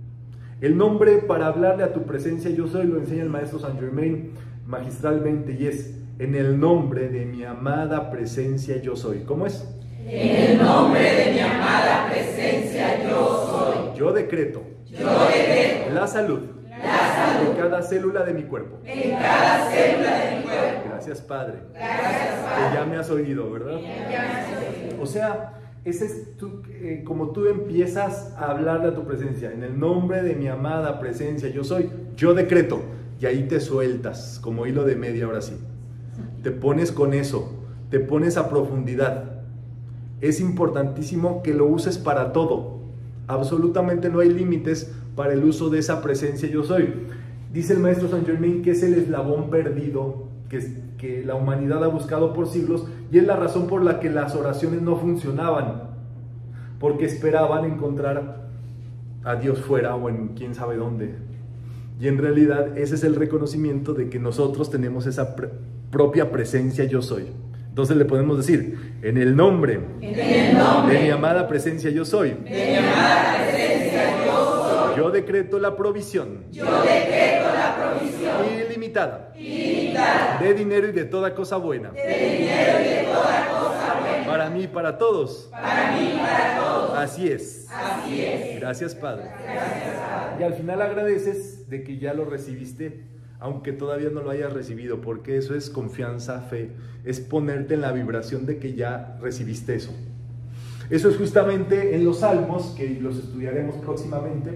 El nombre para hablarle a tu presencia yo soy lo enseña el Maestro Saint Germain magistralmente y es en el nombre de mi amada presencia yo soy. ¿Cómo es? En el nombre de mi amada presencia yo soy. Yo decreto, yo decreto la salud, la salud en cada célula de mi cuerpo. En cada célula de mi cuerpo. Gracias, Padre. Gracias, Padre. Que ya me has oído, ¿verdad? Ya me has oído. O sea, ese es tu, eh, como tú empiezas a hablarle a tu presencia, en el nombre de mi amada presencia yo soy, yo decreto, y ahí te sueltas, como hilo de media, ahora sí. Te pones con eso, te pones a profundidad. Es importantísimo que lo uses para todo. Absolutamente no hay límites para el uso de esa presencia yo soy. Dice el Maestro Saint Germain que es el eslabón perdido que, que la humanidad ha buscado por siglos y es la razón por la que las oraciones no funcionaban, porque esperaban encontrar a Dios fuera o en quién sabe dónde. Y en realidad ese es el reconocimiento de que nosotros tenemos esa pre propia presencia yo soy. Entonces le podemos decir, en el nombre, en el nombre de mi amada presencia yo soy, de mi amada presencia yo soy, yo decreto la provisión, yo decreto la provisión ilimitada, ilimitada de dinero y de toda cosa buena, de dinero y de toda cosa buena, para mí y para todos, para mí y para todos. Así es. Así es. Gracias, Padre. Gracias, Padre. Y al final agradeces de que ya lo recibiste, aunque todavía no lo hayas recibido, porque eso es confianza, fe, es ponerte en la vibración de que ya recibiste eso. Eso es justamente en los Salmos, que los estudiaremos próximamente,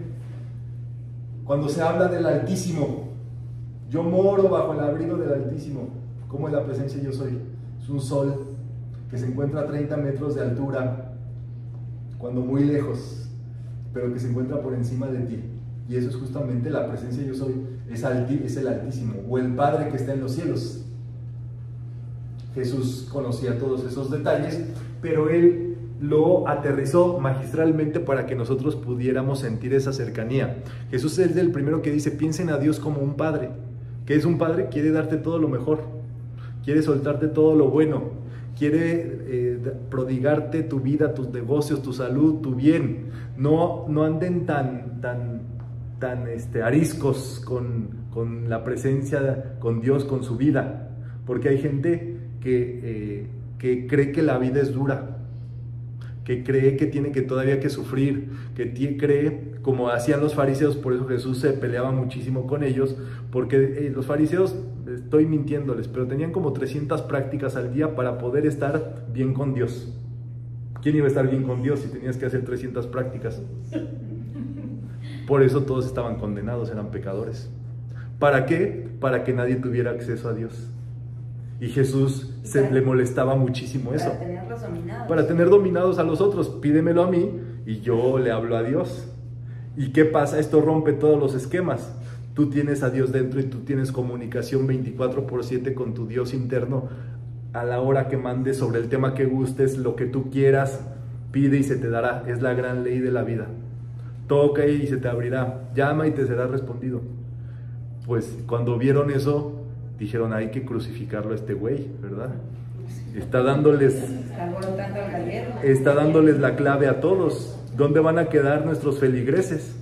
cuando se habla del Altísimo. Yo moro bajo el abrigo del Altísimo. ¿Cómo es la presencia yo soy? Es un sol que se encuentra a treinta metros de altura, cuando muy lejos, pero que se encuentra por encima de ti. Y eso es justamente la presencia yo soy, es, alti, es el Altísimo, o el Padre que está en los cielos. Jesús conocía todos esos detalles, pero él lo aterrizó magistralmente para que nosotros pudiéramos sentir esa cercanía. Jesús es el primero que dice, piensen a Dios como un padre. ¿Qué es un padre? Quiere darte todo lo mejor, quiere soltarte todo lo bueno, quiere eh, prodigarte tu vida, tus negocios, tu salud, tu bien. No, no anden tan, tan, tan este, ariscos con, con la presencia, con Dios, con su vida, porque hay gente que, eh, que cree que la vida es dura, que cree que tiene que todavía que sufrir, que cree, como hacían los fariseos. Por eso Jesús se peleaba muchísimo con ellos, porque eh, los fariseos, estoy mintiéndoles, pero tenían como trescientas prácticas al día para poder estar bien con Dios. ¿Quién iba a estar bien con Dios si tenías que hacer trescientas prácticas? Por eso todos estaban condenados, eran pecadores. ¿Para qué? Para que nadie tuviera acceso a Dios. Y Jesús se para, le molestaba muchísimo eso. Para tenerlos dominados. Para tener dominados a los otros. Pídemelo a mí y yo le hablo a Dios. ¿Y qué pasa? Esto rompe todos los esquemas. Tú tienes a Dios dentro y tú tienes comunicación veinticuatro por siete con tu Dios interno. A la hora que mandes, sobre el tema que gustes, lo que tú quieras, pide y se te dará. Es la gran ley de la vida. Toca y se te abrirá. Llama y te será respondido. Pues cuando vieron eso, dijeron, hay que crucificarlo a este güey, ¿verdad? Está dándoles, está dándoles la clave a todos. ¿Dónde van a quedar nuestros feligreses?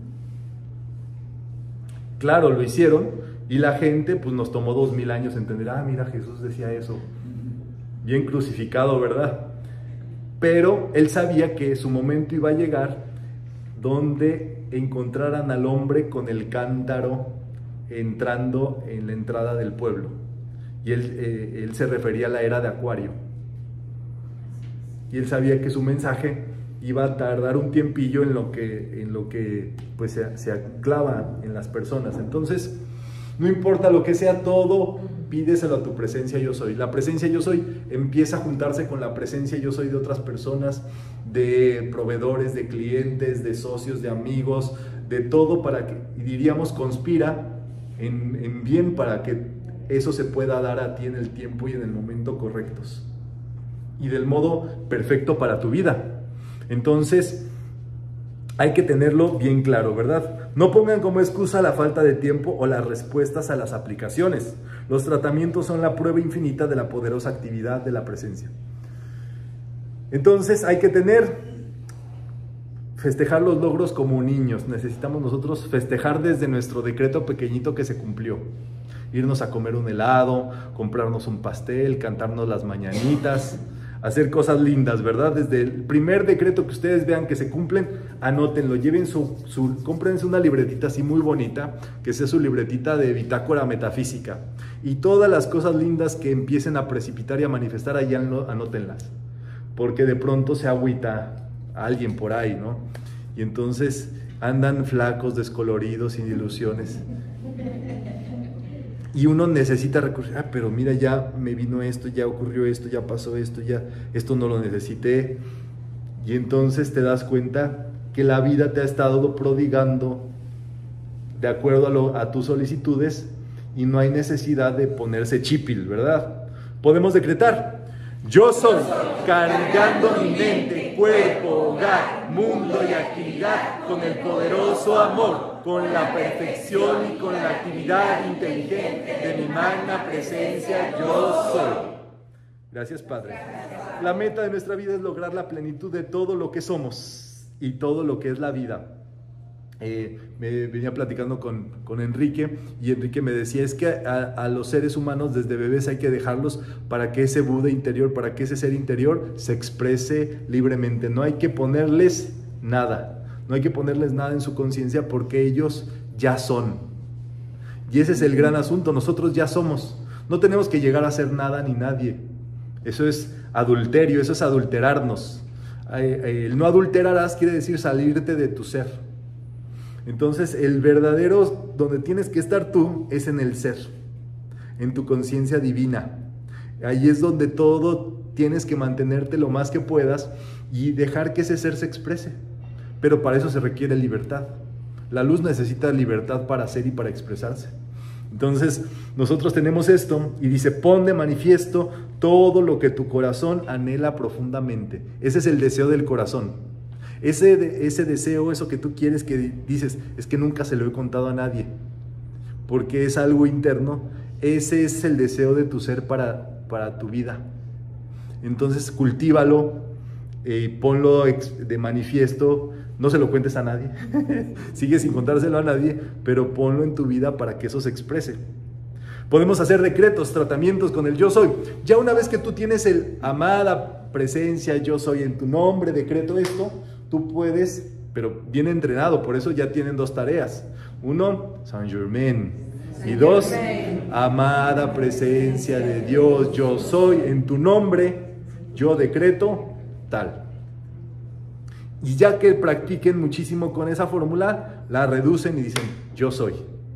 Claro, lo hicieron y la gente, pues nos tomó dos mil años entender, ah, mira, Jesús decía eso. Bien crucificado, ¿verdad? Pero él sabía que su momento iba a llegar donde encontraran al hombre con el cántaro entrando en la entrada del pueblo. Y él, eh, él se refería a la era de Acuario. Y él sabía que su mensaje iba a tardar un tiempillo en lo que, en lo que pues, se, se anclava en las personas. Entonces, no importa lo que sea, todo pídeselo a tu presencia yo soy. La presencia yo soy empieza a juntarse con la presencia yo soy de otras personas, de proveedores, de clientes, de socios, de amigos, de todo, para que, diríamos, conspira en, en bien para que eso se pueda dar a ti en el tiempo y en el momento correctos y del modo perfecto para tu vida. Entonces hay que tenerlo bien claro, ¿verdad? No pongan como excusa la falta de tiempo o las respuestas a las aplicaciones. Los tratamientos son la prueba infinita de la poderosa actividad de la presencia. Entonces hay que tener festejar los logros como niños. Necesitamos nosotros festejar desde nuestro decreto pequeñito que se cumplió. Irnos a comer un helado, comprarnos un pastel, cantarnos las mañanitas, hacer cosas lindas, ¿verdad? Desde el primer decreto que ustedes vean que se cumplen, anótenlo, lleven su, su cómprense una libretita así muy bonita, que sea su libretita de bitácora metafísica. Y todas las cosas lindas que empiecen a precipitar y a manifestar, allá anótenlas. Porque de pronto se agüita a alguien por ahí, ¿no? Y entonces andan flacos, descoloridos, sin ilusiones. Y uno necesita recurrir, ah, pero mira, ya me vino esto, ya ocurrió esto, ya pasó esto, ya esto no lo necesité. Y entonces te das cuenta que la vida te ha estado prodigando de acuerdo a, lo, a tus solicitudes y no hay necesidad de ponerse chipil, ¿verdad? Podemos decretar, yo soy, cargando mi mente, cuerpo, hogar, mundo y actividad con el poderoso amor, con la perfección y con la actividad inteligente de mi magna presencia, yo soy. Gracias, Padre. La meta de nuestra vida es lograr la plenitud de todo lo que somos y todo lo que es la vida. Eh, me venía platicando con, con Enrique y Enrique me decía, es que a, a los seres humanos desde bebés hay que dejarlos para que ese Buda interior, para que ese ser interior se exprese libremente. No hay que ponerles nada, no hay que ponerles nada en su conciencia porque ellos ya son. Y ese es el gran asunto, nosotros ya somos. No tenemos que llegar a ser nada ni nadie. Eso es adulterio, eso es adulterarnos. El no adulterarás quiere decir salirte de tu ser. Entonces el verdadero, donde tienes que estar tú, es en el ser, en tu conciencia divina. Ahí es donde todo tienes que mantenerte lo más que puedas y dejar que ese ser se exprese. Pero para eso se requiere libertad. La luz necesita libertad para ser y para expresarse. Entonces, nosotros tenemos esto y dice, pon de manifiesto todo lo que tu corazón anhela profundamente. Ese es el deseo del corazón. Ese, ese deseo, eso que tú quieres, que dices, es que nunca se lo he contado a nadie, porque es algo interno. Ese es el deseo de tu ser para, para tu vida. Entonces, cultívalo, eh, ponlo de manifiesto. No se lo cuentes a nadie, sigue sin contárselo a nadie, pero ponlo en tu vida para que eso se exprese. Podemos hacer decretos, tratamientos con el yo soy. Ya una vez que tú tienes el amada presencia, yo soy en tu nombre, decreto esto, tú puedes, pero bien entrenado, por eso ya tienen dos tareas. Uno, Saint Germain. Y dos, amada presencia de Dios, yo soy en tu nombre, yo decreto tal. Y ya que practiquen muchísimo con esa fórmula, la reducen y dicen, yo soy.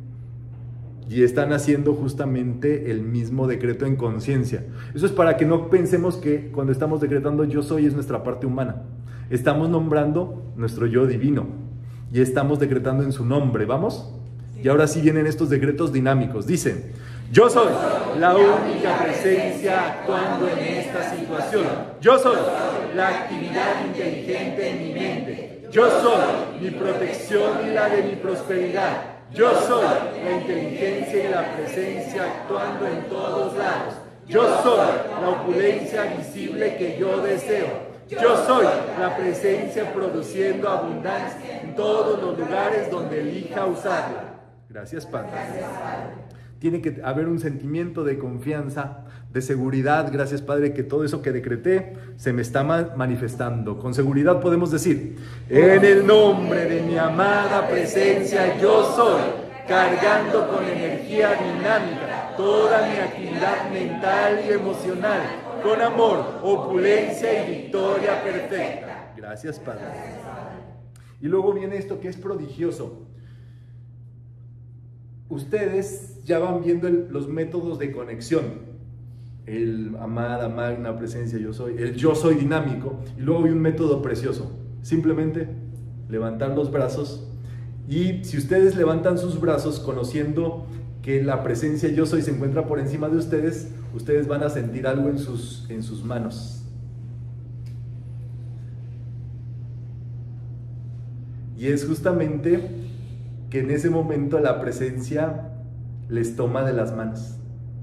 Y están haciendo justamente el mismo decreto en conciencia. Eso es para que no pensemos que cuando estamos decretando yo soy es nuestra parte humana. Estamos nombrando nuestro yo divino. Y estamos decretando en su nombre, ¿vamos? Y ahora sí vienen estos decretos dinámicos. Dicen, yo soy la única presencia actuando en esta situación. Yo soy la actividad inteligente en mi mente. Yo soy mi protección y la de mi prosperidad. Yo soy la inteligencia y la presencia actuando en todos lados. Yo soy la opulencia visible que yo deseo. Yo soy la presencia produciendo abundancia en todos los lugares donde elija usarla. Gracias, Padre. Tiene que haber un sentimiento de confianza, de seguridad. Gracias, Padre, que todo eso que decreté se me está manifestando. Con seguridad podemos decir, en el nombre de mi amada presencia yo soy, cargando con energía dinámica toda mi actividad mental y emocional, con amor, opulencia y victoria perfecta. Gracias, Padre. Y luego viene esto que es prodigioso. Ustedes ya van viendo el, los métodos de conexión, el amada, magna, presencia, yo soy, el yo soy dinámico, y luego hay un método precioso, simplemente levantar los brazos, y si ustedes levantan sus brazos conociendo que la presencia yo soy se encuentra por encima de ustedes, ustedes van a sentir algo en sus, en sus manos. Y es justamente que en ese momento la presencia les toma de las manos.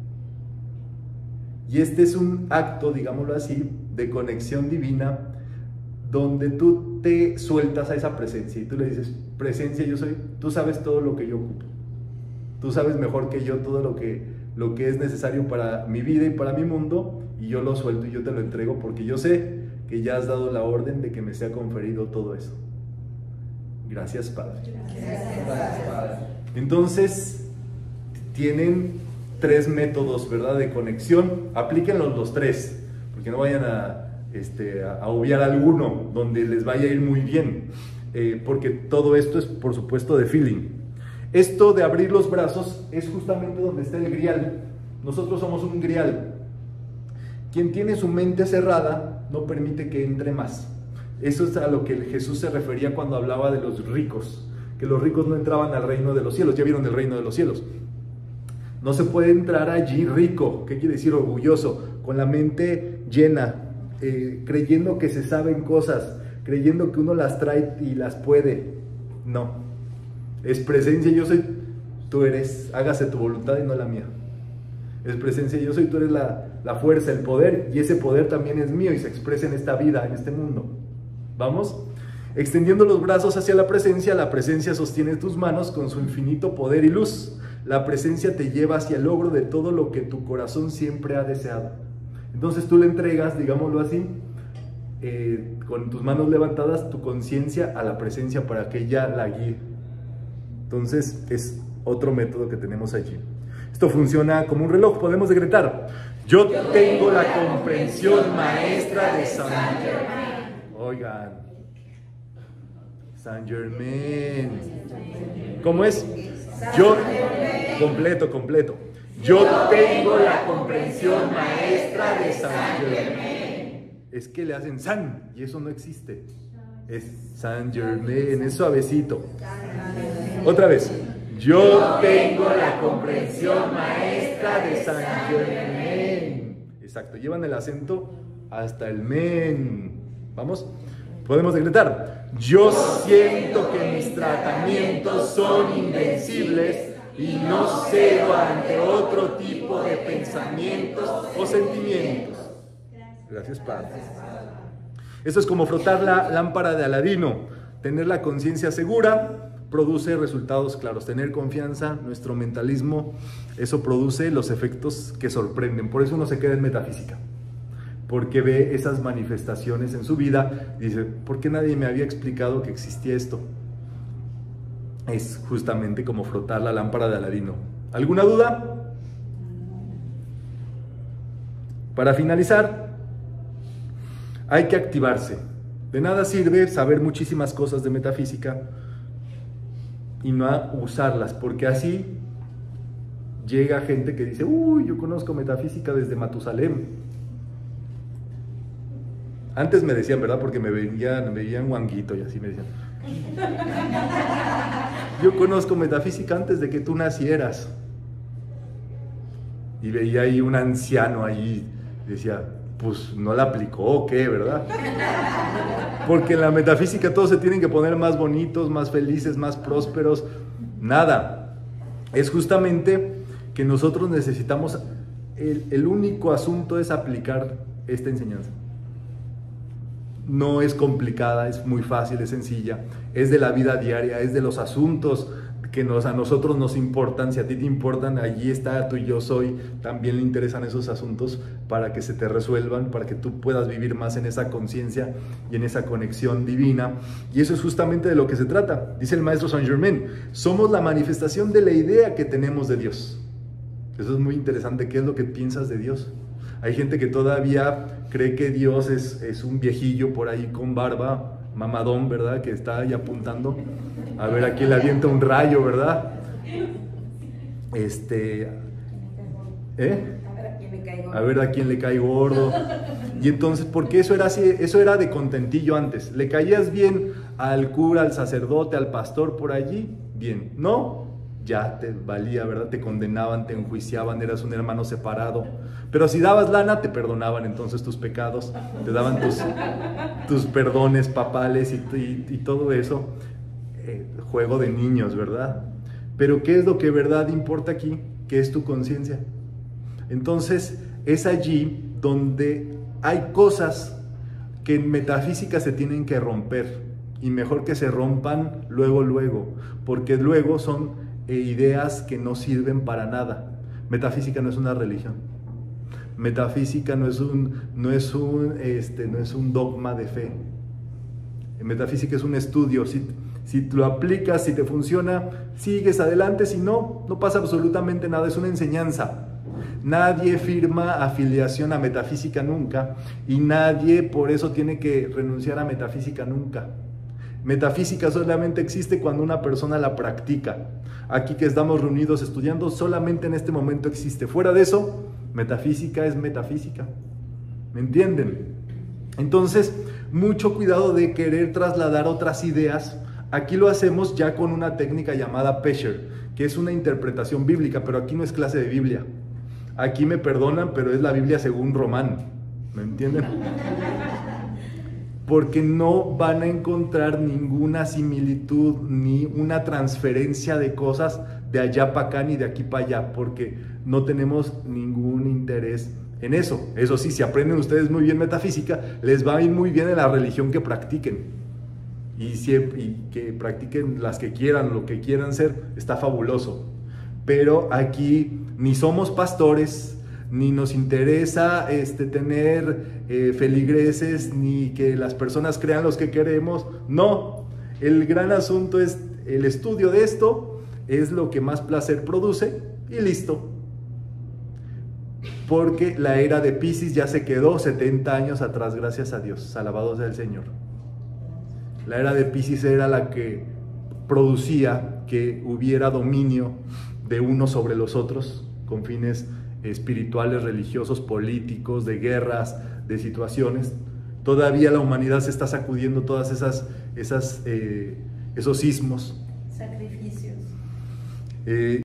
Y este es un acto, digámoslo así, de conexión divina, donde tú te sueltas a esa presencia y tú le dices, presencia yo soy, tú sabes todo lo que yo ocupo. Tú sabes mejor que yo todo lo que, lo que es necesario para mi vida y para mi mundo, y yo lo suelto y yo te lo entrego porque yo sé que ya has dado la orden de que me sea conferido todo eso. Gracias, Padre. Gracias, Padre. Entonces, tienen tres métodos, ¿verdad?, de conexión. Aplíquenlos los tres, porque no vayan a, este, a obviar alguno donde les vaya a ir muy bien, eh, porque todo esto es, por supuesto, de feeling. Esto de abrir los brazos es justamente donde está el grial. Nosotros somos un grial. Quien tiene su mente cerrada no permite que entre más. Eso es a lo que Jesús se refería cuando hablaba de los ricos, que los ricos no entraban al reino de los cielos. Ya vieron el reino de los cielos. No se puede entrar allí rico, ¿qué quiere decir orgulloso? Con la mente llena, eh, creyendo que se saben cosas, creyendo que uno las trae y las puede. No, es presencia, yo soy, tú eres, hágase tu voluntad y no la mía. Es presencia, yo soy, tú eres la, la fuerza, el poder, y ese poder también es mío y se expresa en esta vida, en este mundo. ¿Vamos? Extendiendo los brazos hacia la presencia, la presencia sostiene tus manos con su infinito poder y luz. La presencia te lleva hacia el logro de todo lo que tu corazón siempre ha deseado. Entonces tú le entregas, digámoslo así, eh, con tus manos levantadas, tu conciencia a la presencia para que ella la guíe. Entonces es otro método que tenemos allí. Esto funciona como un reloj, podemos decretar: yo tengo la comprensión maestra de Saint Germain. Oigan, Saint Germain. ¿Cómo es? Yo, completo, completo. Yo tengo la comprensión maestra de Saint Germain. Es que le hacen San, y eso no existe. Es Saint Germain, es suavecito. Otra vez. Yo tengo la comprensión maestra de San Germain. Exacto, llevan el acento hasta el men. Vamos, podemos decretar. Yo siento que mis tratamientos son invencibles y no cedo ante otro tipo de pensamientos o sentimientos. Gracias, Padre. Esto es como frotar la lámpara de Aladino. Tener la conciencia segura produce resultados claros. Tener confianza, nuestro mentalismo, eso produce los efectos que sorprenden. Por eso uno se queda en metafísica, porque ve esas manifestaciones en su vida y dice, ¿por qué nadie me había explicado que existía esto? Es justamente como frotar la lámpara de Aladino. ¿Alguna duda? Para finalizar, hay que activarse. De nada sirve saber muchísimas cosas de metafísica y no usarlas, porque así llega gente que dice, uy, yo conozco metafísica desde Matusalem. Antes me decían, ¿verdad? Porque me veían, me veían guanguito y así me decían, yo conozco metafísica antes de que tú nacieras. Y veía ahí un anciano ahí, decía, pues no la aplicó o qué, ¿verdad? Porque en la metafísica todos se tienen que poner más bonitos, más felices, más prósperos. Nada. Es justamente que nosotros necesitamos, el, el único asunto es aplicar esta enseñanza. No es complicada, es muy fácil, es sencilla, es de la vida diaria, es de los asuntos que nos, a nosotros nos importan. Si a ti te importan, allí está tu yo soy, también le interesan esos asuntos para que se te resuelvan, para que tú puedas vivir más en esa conciencia y en esa conexión divina. Y eso es justamente de lo que se trata. Dice el maestro Saint Germain, somos la manifestación de la idea que tenemos de Dios. Eso es muy interesante. ¿Qué es lo que piensas de Dios? Hay gente que todavía cree que Dios es, es un viejillo por ahí con barba, mamadón, ¿verdad? Que está ahí apuntando a ver a quién le avienta un rayo, ¿verdad? Este, ¿eh? A ver a quién le cae gordo. A ver a quién le cae gordo. Y entonces, porque eso era así, eso era de contentillo antes. Le caías bien al cura, al sacerdote, al pastor por allí, bien. No, ya te valía, ¿verdad? Te condenaban, te enjuiciaban, eras un hermano separado. Pero si dabas lana, te perdonaban entonces tus pecados, te daban tus, tus perdones papales y, y, y todo eso. Eh, juego de niños, ¿verdad? Pero ¿qué es lo que de verdad importa aquí? Que es tu conciencia. Entonces, es allí donde hay cosas que en metafísica se tienen que romper. Y mejor que se rompan luego, luego. Porque luego son eh, ideas que no sirven para nada. Metafísica no es una religión. Metafísica no es un, no es un, este, no es un dogma de fe. Metafísica es un estudio. Si, si lo aplicas, si te funciona, sigues adelante. Si no, no pasa absolutamente nada. Es una enseñanza. Nadie firma afiliación a metafísica nunca. Y nadie por eso tiene que renunciar a metafísica nunca. Metafísica solamente existe cuando una persona la practica. Aquí que estamos reunidos estudiando, solamente en este momento existe. Fuera de eso, metafísica es metafísica. ¿Me entienden? Entonces, mucho cuidado de querer trasladar otras ideas. Aquí lo hacemos ya con una técnica llamada Pesher, que es una interpretación bíblica, pero aquí no es clase de Biblia. Aquí me perdonan, pero es la Biblia según Román. ¿Me entienden? Porque no van a encontrar ninguna similitud ni una transferencia de cosas de allá para acá ni de aquí para allá, porque no tenemos ningún interés en eso. Eso sí, si aprenden ustedes muy bien metafísica, les va a ir muy bien en la religión que practiquen. Y, si, y que practiquen las que quieran, lo que quieran ser, está fabuloso. Pero aquí ni somos pastores, ni nos interesa este, tener eh, feligreses, ni que las personas crean los que queremos. No, el gran asunto es el estudio de esto, es lo que más placer produce y listo. Porque la era de Piscis ya se quedó setenta años atrás, gracias a Dios, alabado sea el Señor. La era de Piscis era la que producía que hubiera dominio de unos sobre los otros, con fines espirituales, religiosos, políticos, de guerras, de situaciones. Todavía la humanidad se está sacudiendo todas esas, esas, eh, esos sismos. Sacrificios. Eh,